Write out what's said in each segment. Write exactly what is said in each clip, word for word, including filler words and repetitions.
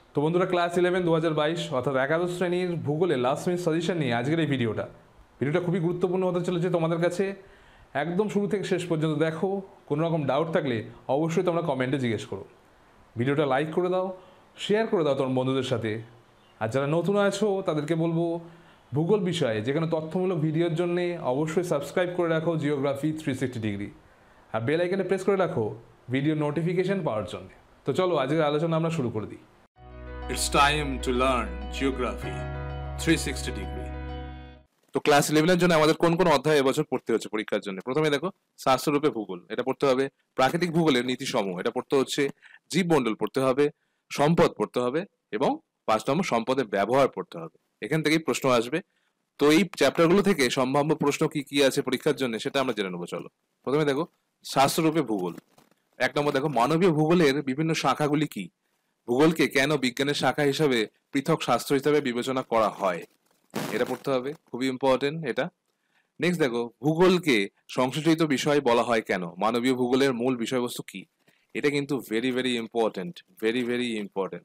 তো বন্ধুরা, class eleven দু হাজার বাইশ অর্থাৎ একাদশ শ্রেণীর ভূগোলে লাস্ট মিনিট সাজেশন নিয়ে আজকের এই ভিডিওটা ভিডিওটা খুবই গুরুত্বপূর্ণ হতে চলেছে তোমাদের কাছে। একদম শুরু থেকে শেষ পর্যন্ত দেখো। কোনো রকম ডাউট থাকলে অবশ্যই তোমরা কমেন্টে জিজ্ঞেস করো। ভিডিওটা লাইক করে দাও, শেয়ার করে দাও তোমার বন্ধুদের সাথে। আর যারা নতুন আছো তাদেরকে বলবো, ভূগোল বিষয়ে যেখানে তথ্যমূলক ভিডিওর জন্যে অবশ্যই সাবস্ক্রাইব করে রাখো জিওগ্রাফি থ্রি সিক্সটি ডিগ্রি, আর বেল আইকনে প্রেস করে রাখো ভিডিও নোটিফিকেশন পাওয়ার জন্য। তো চলো আজকের আলোচনা আমরা শুরু করে দিই। It's time to learn geography three sixty degree. তো ক্লাস ইলেভেন এর জন্য আমাদের কোন কোন অধ্যায় এবছর পড়তে হচ্ছে পরীক্ষার জন্য? প্রথমে দেখো শাস্ত্ররূপে ভূগোল, এটা পড়তে হবে। প্রাকৃতিক ভূগোলের নীতিসমূহ, এটা পড়তে হচ্ছে। জীবমণ্ডল পড়তে হবে, সম্পদ পড়তে হবে, এবং পাঁচ নম্বর সম্পদের ব্যবহার পড়তে হবে। এখান থেকেই প্রশ্ন আসবে। তো এই চ্যাপ্টারগুলো থেকে সম্ভাব্য প্রশ্ন কি কি আছে পরীক্ষার জন্য সেটা আমরা জেনে নেবো। চলো প্রথমে দেখো শাস্ত্ররূপে ভূগোল। এক নম্বর দেখো মানবীয় ভূগোলের বিভিন্ন শাখাগুলি কি? ভূগোলকে কেন বিজ্ঞানের শাখা হিসাবে পৃথক শাস্ত্র হিসাবে বিবেচনা করা হয়, এটা পড়তে হবে, খুবই ইম্পর্টেন্ট এটা। নেক্সট দেখো ভূগোলকে সংশ্লিষ্ট বিষয় বলা হয় কেন? মানবীয় ভূগোলের মূল বিষয়বস্তু কি? এটা কিন্তু very very important, very very important,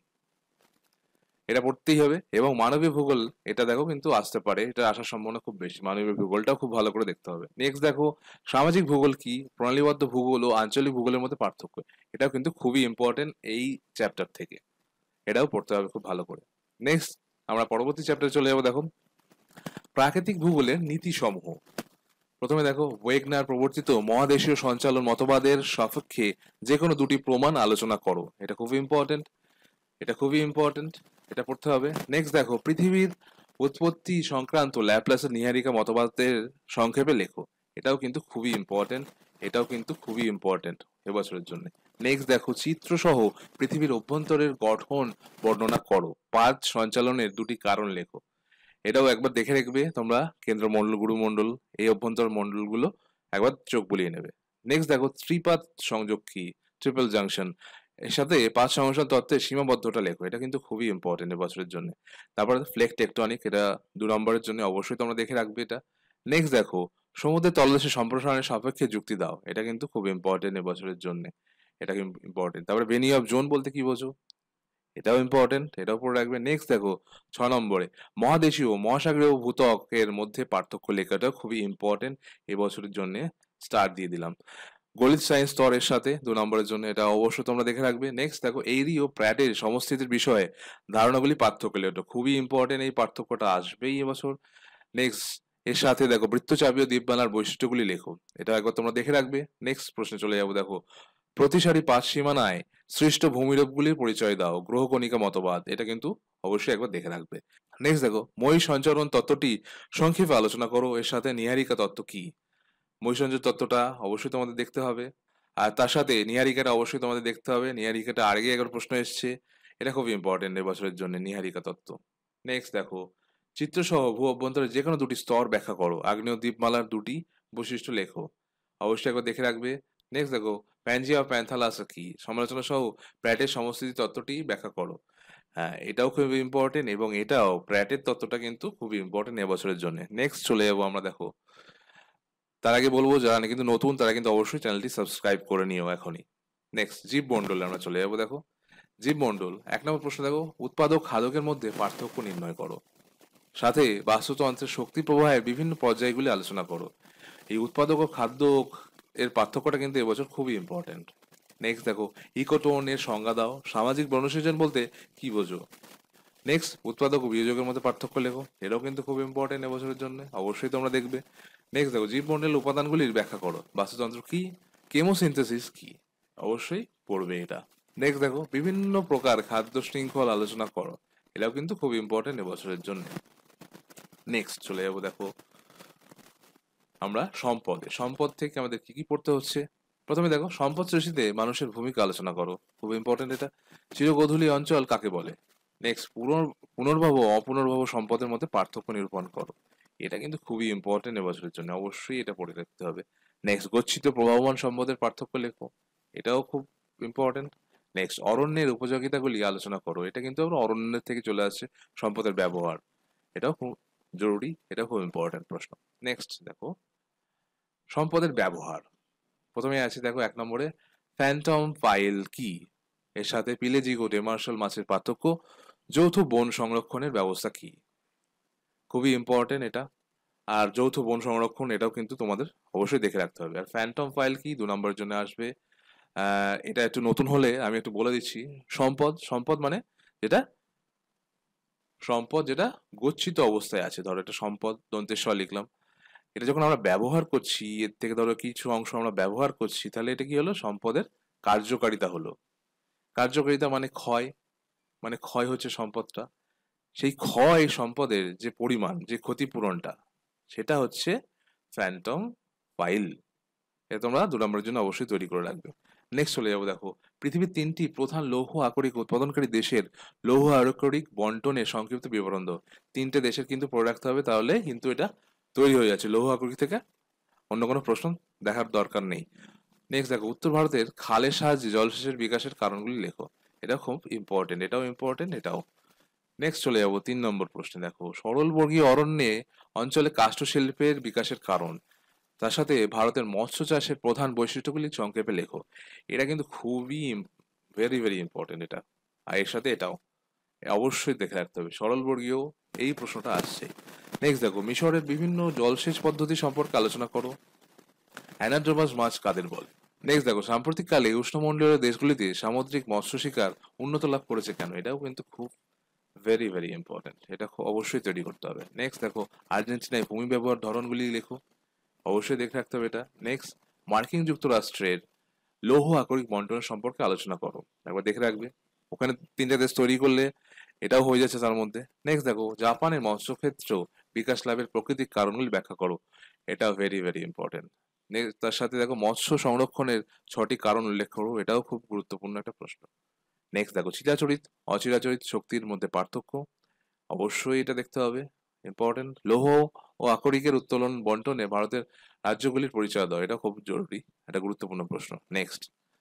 এটা পড়তেই হবে। এবং মানবীয় ভূগোল এটা দেখো কিন্তু আসতে পারে, এটা আসার সম্ভাবনা খুব বেশি। মানবীয় ভূগোলটাও খুব ভালো করে দেখতে হবে। নেক্সট দেখো সামাজিক ভূগোল কি? প্রণালীবদ্ধ ভূগোল ও আঞ্চলিক ভূগোলের মধ্যে পার্থক্য, এটাও কিন্তু খুবই ইম্পর্টেন্ট এই চ্যাপ্টার থেকে, এটাও পড়তে হবে খুব ভালো করে। নেক্সট আমরা পরবর্তী চ্যাপ্টারে চলে যাবো। দেখো প্রাকৃতিক ভূগোলের নীতি সমূহ। প্রথমে দেখো ওয়েগনার প্রবর্তিত মহাদেশীয় সঞ্চালন মতবাদের সপক্ষে যে কোনো দুটি প্রমাণ আলোচনা করো, এটা খুবই ইম্পর্টেন্ট, এটা খুবই ইম্পর্টেন্ট, এটা পড়তে হবে। নেক্সট দেখো পৃথিবীর উৎপত্তি সংক্রান্ত ল্যাপ্লাসের নীহারিকা মতবাদের সংক্ষেপে লেখো, এটাও কিন্তু খুবই ইম্পর্টেন্ট, এটাও কিন্তু খুবই ইম্পর্টেন্ট এবছরের জন্য। নেক্সট দেখো চিত্র সহ পৃথিবীর অভ্যন্তরের গঠন বর্ণনা করো, পাঁচ সঞ্চালনের দুটি কারণ লেখো, এটাও একবার দেখে রাখবে তোমরা। কেন্দ্রমণ্ডল, গুরুমণ্ডল, এই অভ্যন্তর মণ্ডলগুলো একবার চোখ বুলিয়ে নেবে। নেক্সট দেখো ত্রিপাত সংযোগ কি? ট্রিপল জাংশন, এর সাথে পাঁচ সংমিশ্রণ তত্ত্বের সীমাবদ্ধতা লেখো, এটা কিন্তু খুবই ইম্পর্টেন্ট এবছরের জন্য। তারপরে ফ্লেক টেকটনিক, এটা দু নম্বরের জন্য অবশ্যই তোমরা দেখে রাখবে এটা। নেক্সট দেখো সমুদ্রের তলদেশে সম্প্রসারণের সাপেক্ষে যুক্তি দাও, এটা কিন্তু খুব ইম্পর্টেন্ট এবছরের জন্য, এটা ইম্পর্টেন্ট। তারপরে বেনি অফ জোন বলতে কি বোঝো, এটাও ইম্পর্টেন্ট, এটাও পড়ে রাখবে। নেক্সট দেখো ছ নম্বরে মহাদেশীয় ও মহাসাগরীয় ভূত্বকের মধ্যে পার্থক্য লেখাটাও খুবই ইম্পর্টেন্ট এবছরের জন্য, স্টার দিয়ে দিলাম। গণিত সায়েন্স স্তরের সাথে দু নম্বরের জন্য, এটা অবশ্যই তোমরা দেখে রাখবে। নেক্সট দেখো এরি ও প্র্যাটের সমস্থিতির বিষয়ে ধারণাগুলি পার্থক্য লেখা, খুবই ইম্পর্টেন্ট, এই পার্থক্যটা আসবেই এবছর। নেক্সট এর সাথে দেখো বৃত্তচাপী ও দ্বীপমালার বৈশিষ্ট্যগুলি লেখো, এটা একবার তোমরা দেখে রাখবে। নেক্সট প্রশ্নে চলে যাবো। দেখো প্রতিসারি পাঁচ সীমানায় সৃষ্ট ভূমিরূপগুলির পরিচয় দাও, গ্রহকণিকা মতবাদ, এটা কিন্তু অবশ্যই একবার দেখে রাখবে। নেক্সট দেখো ময়ী সঞ্চরণ তত্ত্বটি সংক্ষেপে আলোচনা করো, এর সাথে নীহারিকা তত্ত্ব কি? ময়ী সঞ্চয় তত্ত্বটা অবশ্যই তোমাদের দেখতে হবে, আর তার সাথে নীহারিকাটা অবশ্যই তোমাদের দেখতে হবে। নীহারিকাটা আগে একবার প্রশ্ন এসছে, এটা খুব ইম্পর্টেন্ট এবছরের জন্য নীহারিকা তত্ত্ব। নেক্সট দেখো চিত্রসহ ভূ অভ্যন্তরে যে কোনো দুটি স্তর ব্যাখ্যা করো, আগ্নেয় দ্বীপমালার দুটি বৈশিষ্ট্য লেখো, অবশ্যই একবার দেখে রাখবে। নেক্সট দেখো প্যানজিয়া ও প্যান্থালাস কি? সমালোচনা সহ প্র্যাটের সমস্থিতি তত্ত্বটি ব্যাখ্যা করো, হ্যাঁ এটাও খুব ইম্পর্টেন্ট, এবং এটাও প্র্যাটের তত্ত্বটা কিন্তু খুবই ইম্পর্টেন্ট এবছরের জন্য। নেক্সট চলে যাবো আমরা। দেখো তার আগে বলবো যারা কিন্তু নতুন তারা কিন্তু অবশ্যই চ্যানেলটি সাবস্ক্রাইব করে নিও এখনই। নেক্সট জীবমণ্ডলে আমরা চলে যাবো। দেখো জীবমণ্ডল এক নম্বর প্রশ্ন, দেখো উৎপাদক খাদকের মধ্যে পার্থক্য নির্ণয় করো, সাথে বাস্তুতন্ত্রের শক্তি প্রবাহের বিভিন্ন পর্যায়গুলি আলোচনা করো। এই উৎপাদক ও খাদ্য এর পার্থক্যটা কিন্তু এবছর খুবই ইম্পর্টেন্ট। নেক্সট দেখো ইকোটোন এর সংজ্ঞা দাও, সামাজিক বনসৃজন বলতে কি বোঝো? নেক্সট উৎপাদক ও বিয়োজকের মধ্যে পার্থক্য লেখো, এটাও কিন্তু খুব ইম্পর্টেন্ট এবছরের জন্য, অবশ্যই তোমরা দেখবে। নেক্সট দেখো জীবমণ্ডলের উপাদানগুলির ব্যাখ্যা করো, বাস্তুতন্ত্র কি? কেমোসিনথেসিস কি? অবশ্যই পড়বে এটা। নেক্সট দেখো বিভিন্ন প্রকার খাদ্য শৃঙ্খল আলোচনা করো, এটাও কিন্তু খুব ইম্পর্টেন্ট এবছরের জন্য। নেক্সট চলে যাবো। দেখো আমরা সম্পদে, সম্পদ থেকে আমাদের কি কি পড়তে হচ্ছে। প্রথমে দেখো সম্পদ সৃষ্টিতে মানুষের ভূমিকা আলোচনা করো, খুব ইম্পর্টেন্ট এটা। চিরগোধূলি অঞ্চল কাকে বলে? নেক্সট পুনর পুনর্ভব ও অপুনর্ভব সম্পদের মধ্যে পার্থক্য নিরূপণ করো, এটা কিন্তু খুবই ইম্পর্টেন্ট এবছরের জন্য, অবশ্যই এটা পড়ে রাখতে হবে। নেক্সট গচ্ছিত প্রভাবমান সম্পদের পার্থক্য লেখো, এটাও খুব ইম্পর্টেন্ট। নেক্সট অরণ্যের উপযোগিতাগুলি আলোচনা করো, এটা কিন্তু আমরা অরণ্যের থেকে চলে আসছে সম্পদের ব্যবহার, এটাও খুব জরুরি, এটাও খুব ইম্পর্টেন্ট প্রশ্ন। নেক্সট দেখো সম্পদের ব্যবহার। প্রথমে আছে দেখো এক নম্বরে ফ্যান্টম ফাইল কি? এর সাথে পিলেজিক ও ডেমার্শাল মাছের পার্থক্য, যৌথ বন সংরক্ষণের ব্যবস্থা কি। খুবই ইম্পর্টেন্ট এটা। আর যৌথ বন সংরক্ষণ এটাও কিন্তু তোমাদের অবশ্যই দেখে রাখতে হবে। আর ফ্যান্টম ফাইল কি দু নম্বরের জন্য আসবে। আহ, এটা একটু নতুন হলে আমি একটু বলে দিচ্ছি। সম্পদ, সম্পদ মানে যেটা সম্পদ যেটা গচ্ছিত অবস্থায় আছে, ধরো এটা সম্পদ দন্তেশ্বর লিখলাম, এটা যখন আমরা ব্যবহার করছি, এর থেকে ধরো কিছু অংশ আমরা ব্যবহার করছি, তাহলে এটা কি হলো, সম্পদের কার্যকারিতা হলো। কার্যকারিতা মানে ক্ষয়, মানে ক্ষয় হচ্ছে সম্পদটা, সেই ক্ষয় সম্পদের যে পরিমাণ, যে ক্ষতিপূরণটা, সেটা হচ্ছে ফ্যান্টম ফাইল। এটা তোমরা দু নম্বরের জন্য অবশ্যই তৈরি করে রাখবে। নেক্সট চলে যাবো, দেখো পৃথিবীর তিনটি প্রধান লৌহ আকরিক উৎপাদনকারী দেশের লৌহ আকরিক বন্টনের সংক্ষিপ্ত বিবরণ দাও। তিনটে দেশের কিন্তু পড়ে রাখতে হবে, তাহলে কিন্তু এটা তৈরি হয়ে যাচ্ছে। লৌহ আকরিক থেকে অন্য কোনো প্রশ্ন দেখার দরকার নেই। নেক্সট দেখো, উত্তর ভারতের খালের সাহায্যে জলসেচের বিকাশের কারণগুলি লেখো। এটা খুব ইম্পর্টেন্ট, এটাও ইম্পর্টেন্ট, এটাও। নেক্সট চলে যাবো তিন নম্বর প্রশ্নে, দেখো সরলবর্গীয় অরণ্যে অঞ্চলে কাষ্ঠ শিল্পের বিকাশের কারণ, তার সাথে ভারতের মৎস্য চাষের প্রধান বৈশিষ্ট্যগুলি সংক্ষেপে লেখো। এটা কিন্তু খুবই ভেরি ভেরি ইম্পর্টেন্ট এটা। আর এর সাথে এটাও অবশ্যই দেখে রাখতে হবে, সরলবর্গীয় এই প্রশ্নটা আসছে। নেক্সট দেখো, মিশরের বিভিন্ন জলসেচ পদ্ধতি সম্পর্কে আলোচনা করো। অ্যানাড্রোমাস মাছ কাদের বলে। নেক্সট দেখো, সাম্প্রতিককালে উষ্ণমণ্ডলীয় দেশগুলিতে সামুদ্রিক মৎস্য শিকার উন্নত লাভ করেছে কেন। এটাও কিন্তু খুব ভেরি ভেরি ইম্পর্টেন্ট, এটা অবশ্যই তৈরি করতে হবে। নেক্সট দেখো, আর্জেন্টিনায় ভূমি ব্যবহার ধরনগুলি লেখো। অবশ্যই দেখে রাখতে হবে এটা। নেক্সট, মার্কিন যুক্তরাষ্ট্রের লৌহ আকরিক বন্টনের সম্পর্কে আলোচনা করো। একবার দেখে রাখবে, ওখানে তিনটা দেশ তৈরি করলে এটাও হয়ে যাচ্ছে তার মধ্যে। নেক্সট দেখো, জাপানের মৎস্যক্ষেত্র বিকাশ লাভের প্রাকৃতিক কারণগুলি ব্যাখ্যা করো। এটাও ভেরি ভেরি ইম্পর্টেন্ট। নেক্সট, তার সাথে দেখো, মৎস্য সংরক্ষণের ছটি কারণ উল্লেখ করো। এটাও খুব গুরুত্বপূর্ণ একটা প্রশ্ন। নেক্সট দেখো, চিরাচরিত অচিরাচরিত শক্তির মধ্যে পার্থক্য। অবশ্যই এটা দেখতে হবে, ইম্পর্টেন্ট। লৌহ ও আকরিকের উত্তোলন বন্টনে ভারতের রাজ্যগুলির পরিচয় দাও। এটা খুব জরুরি, এটা গুরুত্বপূর্ণ প্রশ্ন। নেক্সট,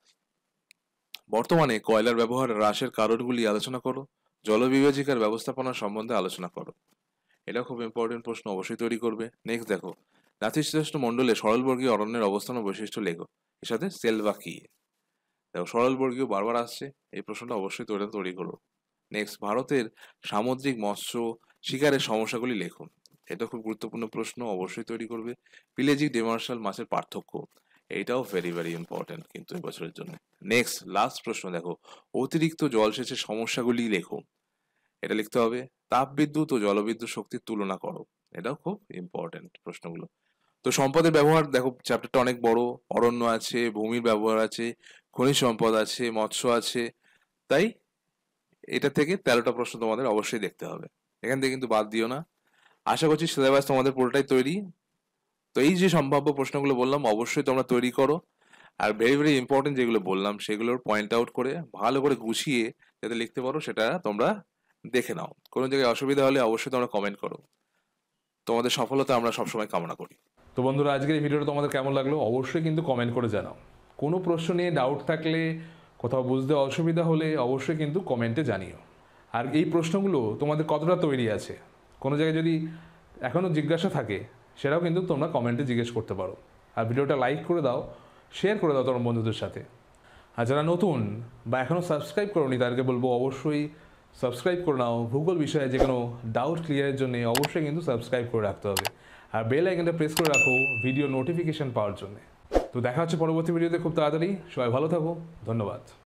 বর্তমানে কয়লার ব্যবহার হ্রাসের কারণগুলি আলোচনা করো। জলবিভাজিকার ব্যবস্থাপনা সম্বন্ধে আলোচনা করো। এটা খুব ইম্পর্টেন্ট প্রশ্ন, অবশ্যই তৈরি করবে। নেক্সট দেখো, নাতিশীতোষ্ণ মণ্ডলে সরলবর্গীয় অরণ্যের অবস্থান ও বৈশিষ্ট্য লেখো। এর সাথে সেলভা কি। দেখো সরলবর্গীয় বারবার আসছে, এই প্রশ্নটা অবশ্যই তৈরি তৈরি করো। নেক্সট, ভারতের সামুদ্রিক মৎস্য শিকারের সমস্যাগুলি লেখো। এটা খুব গুরুত্বপূর্ণ প্রশ্ন, অবশ্যই তৈরি করবে। পিলেজিক ডেমার্শাল মাছের পার্থক্য, এইটাও ভেরি ভেরি ইম্পর্টেন্ট কিন্তু এবছরের জন্য। নেক্সট লাস্ট প্রশ্ন, দেখো অতিরিক্ত জলসেচের সমস্যাগুলি লেখো। এটা লিখতে হবে। তাপবিদ্যুৎ ও জলবিদ্যুৎ শক্তির তুলনা করো। এটাও খুব ইম্পর্টেন্ট প্রশ্নগুলো। তো সম্পদের ব্যবহার দেখো, চ্যাপ্টারটা অনেক বড়। অরণ্য আছে, ভূমির ব্যবহার আছে, খনিজ সম্পদ আছে, মৎস্য আছে, তাই এটা থেকে তেরোটা প্রশ্ন তোমাদের অবশ্যই দেখতে হবে। এখান থেকে কিন্তু বাদ দিও না। আশা করছি সিলেবাস তোমাদের পুরোটাই তৈরি। তো এই যে সম্ভাব্য প্রশ্নগুলো বললাম, অবশ্যই তোমরা তৈরি করো। আর ভেরি ভেরি ইম্পর্টেন্ট যেগুলো বললাম, সেগুলোর পয়েন্ট আউট করে ভালো করে গুছিয়ে যাতে লিখতে পারো, সেটা তোমরা দেখে নাও। কোনো জায়গায় অসুবিধা হলে অবশ্যই তোমরা কমেন্ট করো। তোমাদের সফলতা আমরা সবসময় কামনা করি। তো বন্ধুরা, আজকের এই ভিডিওটা তোমাদের কেমন লাগলো অবশ্যই কিন্তু কমেন্ট করে জানাও। কোনো প্রশ্ন নিয়ে ডাউট থাকলে, কোথাও বুঝতে অসুবিধা হলে অবশ্যই কিন্তু কমেন্টে জানিও। আর এই প্রশ্নগুলো তোমাদের কতটা তৈরি আছে, কোনো জায়গায় যদি এখনও জিজ্ঞাসা থাকে, সেটাও কিন্তু তোমরা কমেন্টে জিজ্ঞেস করতে পারো। আর ভিডিওটা লাইক করে দাও, শেয়ার করে দাও তোমার বন্ধুদের সাথে। আর যারা নতুন বা এখনও সাবস্ক্রাইব করোনি, তাদেরকে বলবো অবশ্যই সাবস্ক্রাইব করে নাও। ভূগোল বিষয়ে যে কোনো ডাউট ক্লিয়ারের জন্য অবশ্যই কিন্তু সাবস্ক্রাইব করে রাখতে হবে। আর বেল আইকনটা প্রেস করে রাখো ভিডিও নোটিফিকেশন পাওয়ার জন্য। তো দেখা হচ্ছে পরবর্তী ভিডিওতে খুব তাড়াতাড়ি। সবাই ভালো থাকো, ধন্যবাদ।